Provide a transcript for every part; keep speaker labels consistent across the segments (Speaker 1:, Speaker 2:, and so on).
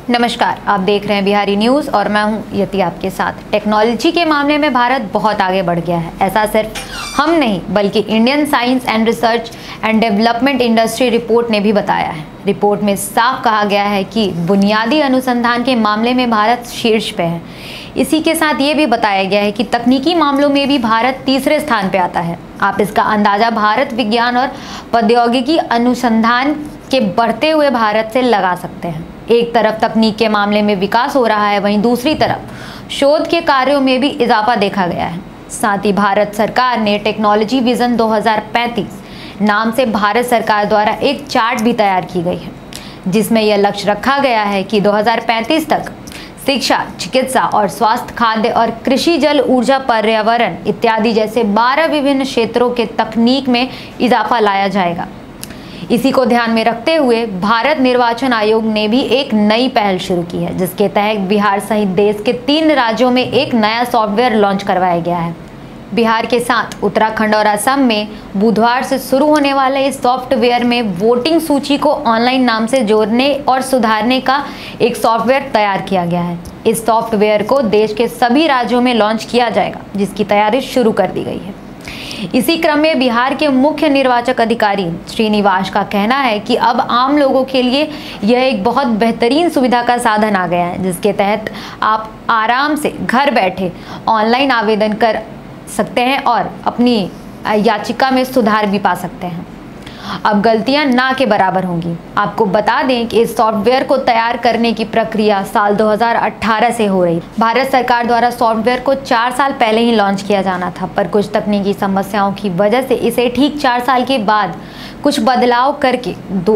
Speaker 1: नमस्कार, आप देख रहे हैं बिहारी न्यूज़ और मैं हूं यति आपके साथ। टेक्नोलॉजी के मामले में भारत बहुत आगे बढ़ गया है। ऐसा सिर्फ हम नहीं बल्कि Indian science and research and development industry report ने भी बताया है। रिपोर्ट में साफ कहा गया है कि बुनियादी अनुसंधान के मामले में भारत शीर्ष पे है। इसी के साथ ये भी बताया गया है कि तकनीकी मामलों में भी भारत तीसरे स्थान पे आता है। आप इसका अंदाज़ा भारत विज्ञान और प्रौद्योगिकी अनुसंधान के बढ़ते हुए भारत से लगा सकते हैं। एक तरफ तकनीक के मामले में विकास हो रहा है, वहीं दूसरी तरफ शोध के कार्यों में भी इजाफा देखा गया है। साथ ही भारत सरकार ने टेक्नोलॉजी विजन 2035 नाम से भारत सरकार द्वारा एक चार्ट भी तैयार की गई है, जिसमें यह लक्ष्य रखा गया है कि 2035 तक शिक्षा, चिकित्सा और स्वास्थ्य, खाद्य और कृषि, जल, ऊर्जा, पर्यावरण इत्यादि जैसे 12 विभिन्न क्षेत्रों के तकनीक में इजाफा लाया जाएगा। इसी को ध्यान में रखते हुए भारत निर्वाचन आयोग ने भी एक नई पहल शुरू की है, जिसके तहत बिहार सहित देश के 3 राज्यों में एक नया सॉफ्टवेयर लॉन्च करवाया गया है। बिहार के साथ उत्तराखंड और असम में बुधवार से शुरू होने वाले इस सॉफ्टवेयर में वोटिंग सूची को ऑनलाइन नाम से जोड़ने और सुधारने का एक सॉफ्टवेयर तैयार किया गया है। इस सॉफ्टवेयर को देश के सभी राज्यों में लॉन्च किया जाएगा, जिसकी तैयारी शुरू कर दी गई है। इसी क्रम में बिहार के मुख्य निर्वाचक अधिकारी श्रीनिवास का कहना है कि अब आम लोगों के लिए यह एक बहुत बेहतरीन सुविधा का साधन आ गया है, जिसके तहत आप आराम से घर बैठे ऑनलाइन आवेदन कर सकते हैं और अपनी याचिका में सुधार भी पा सकते हैं। अब गलतियां ना के बराबर होंगी। आपको बता दें कि इस सॉफ्टवेयर को तैयार करने की प्रक्रिया साल 2018 से हो रही। भारत सरकार द्वारा सॉफ्टवेयर को 4 साल पहले ही लॉन्च किया जाना था, पर कुछ तकनीकी समस्याओं की वजह से इसे ठीक 4 साल के बाद कुछ बदलाव करके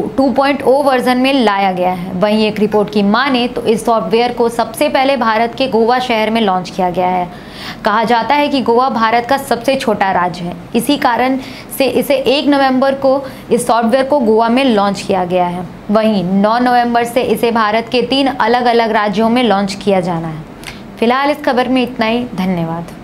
Speaker 1: 2.0 वर्जन में लाया गया है। वहीं एक रिपोर्ट की माने तो इस सॉफ्टवेयर को सबसे पहले भारत के गोवा शहर में लॉन्च किया गया है। कहा जाता है कि गोवा भारत का सबसे छोटा राज्य है, इसी कारण से इसे 1 नवंबर को इस सॉफ्टवेयर को गोवा में लॉन्च किया गया है। वहीं 9 नवंबर से इसे भारत के 3 अलग अलग राज्यों में लॉन्च किया जाना है। फिलहाल इस खबर में इतना ही। धन्यवाद।